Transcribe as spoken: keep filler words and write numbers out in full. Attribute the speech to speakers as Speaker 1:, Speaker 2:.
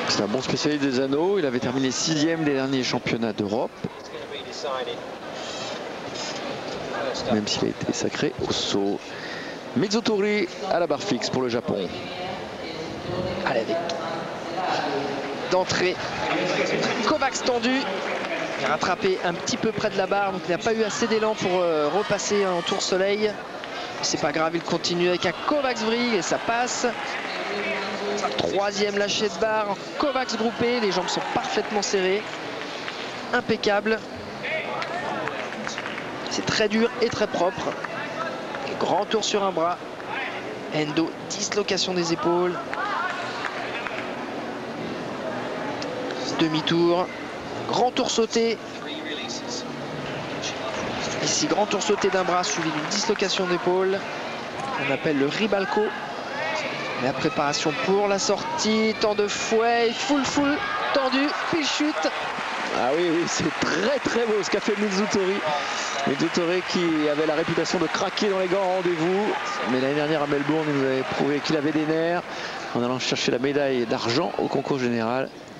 Speaker 1: C'est un bon spécialiste des anneaux. Il avait terminé sixième des derniers championnats d'Europe. Même s'il a été sacré au saut. Mizutori à la barre fixe pour le Japon.
Speaker 2: Allez, avec d'entrée. Kovacs tendu. Il a rattrapé un petit peu près de la barre, donc il n'a pas eu assez d'élan pour euh, repasser en tour soleil. C'est pas grave, il continue avec un Kovacs vrille et ça passe. Troisième lâcher de barre, Kovacs groupé, les jambes sont parfaitement serrées. Impeccable. C'est très dur et très propre. Grand tour sur un bras. Endo, dislocation des épaules. Demi-tour. Grand tour sauté. Ici, grand tour sauté d'un bras suivi d'une dislocation d'épaule. On appelle le ribalco. La préparation pour la sortie. Temps de fouet. Full full. Tendu. Puis chute.
Speaker 1: Ah oui, oui, c'est très très beau ce qu'a fait Mizutori. Mizutori qui avait la réputation de craquer dans les grands rendez-vous. Mais l'année dernière à Melbourne, il nous avait prouvé qu'il avait des nerfs en allant chercher la médaille d'argent au concours général.